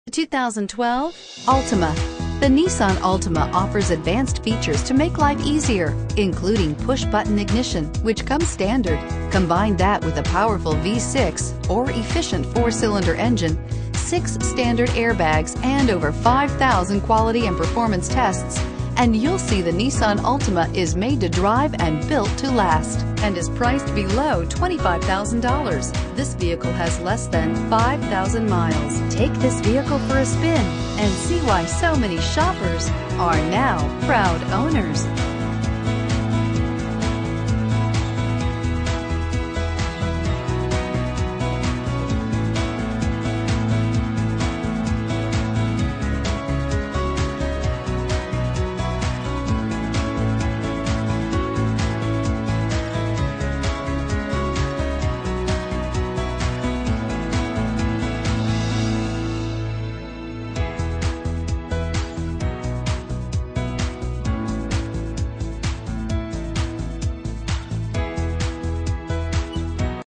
2012 Altima. The Nissan Altima offers advanced features to make life easier, including push-button ignition, which comes standard. Combine that with a powerful V6 or efficient 4-cylinder engine, 6 standard airbags, and over 5,000 quality and performance tests, and you'll see the Nissan Altima is made to drive and built to last, and is priced below $25,000. This vehicle has less than 5,000 miles. Take this vehicle for a spin and see why so many shoppers are now proud owners.